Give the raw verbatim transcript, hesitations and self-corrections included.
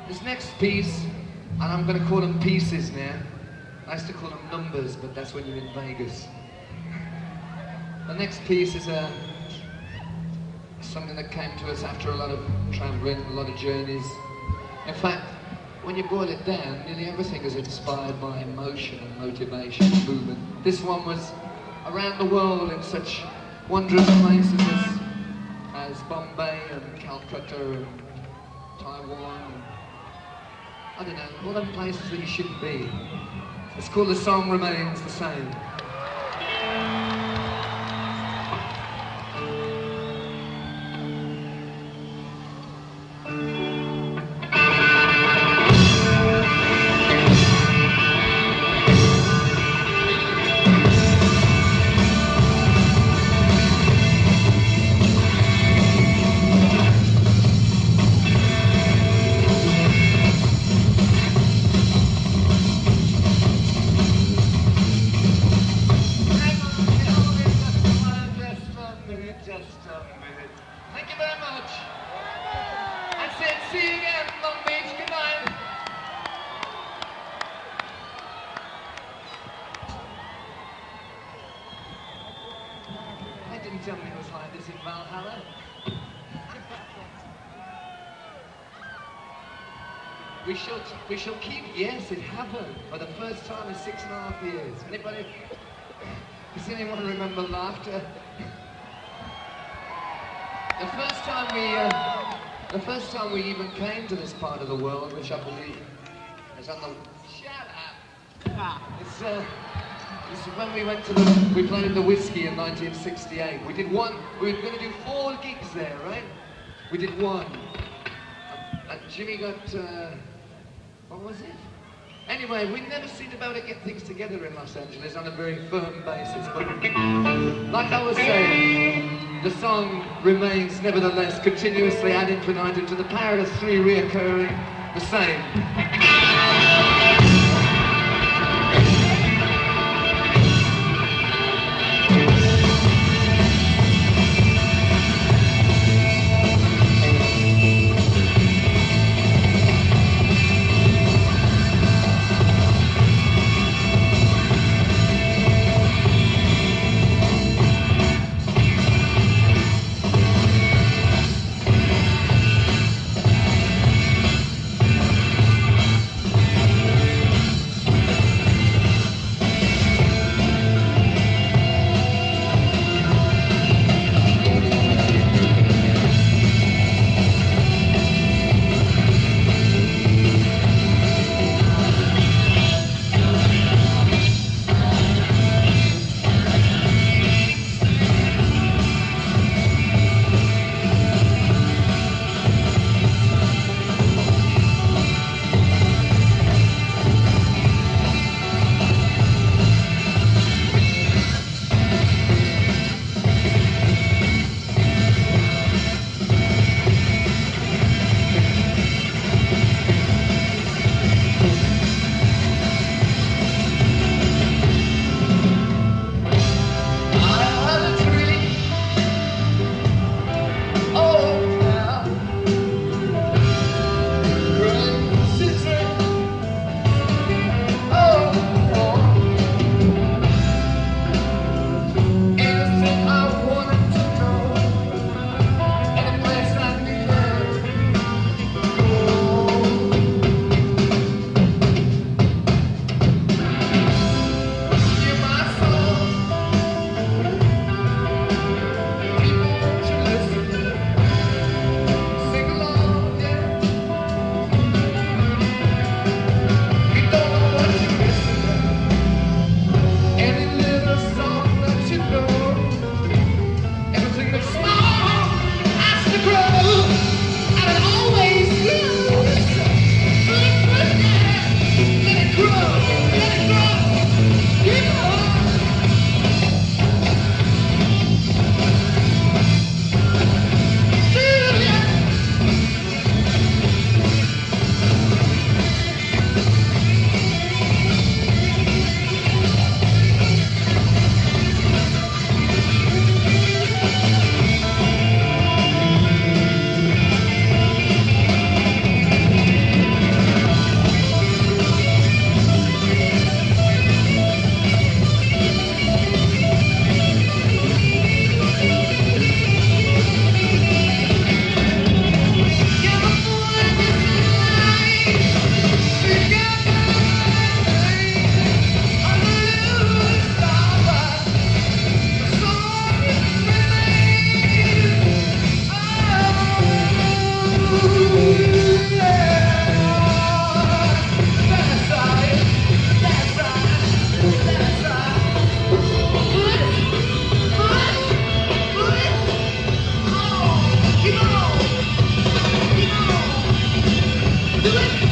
This next piece, and I'm going to call them pieces now. I used to call them numbers, but that's when you're in Vegas. The next piece is a, something that came to us after a lot of traveling, a lot of journeys. In fact, when you boil it down, nearly everything is inspired by emotion and motivation and movement. This one was around the world in such wondrous places as, as Bombay and Calcutta and Taiwan. And, I don't know, all them places that you shouldn't be. It's called The Song Remains the Same. We shall, we shall keep, yes, it happened for the first time in six and a half years. Anybody, does anyone remember laughter? The first time we, uh, the first time we even came to this part of the world, which I believe is on the, shut up! It's, uh, it's when we went to the, we played the Whiskey in nineteen sixty-eight. We did one, we were going to do four gigs there, right? We did one. And Jimmy got, uh, what was it? Anyway, we never seemed about to get things together in Los Angeles on a very firm basis, but like I was saying, the song remains nevertheless continuously ad infinitum to the power of three reoccurring the same. do it.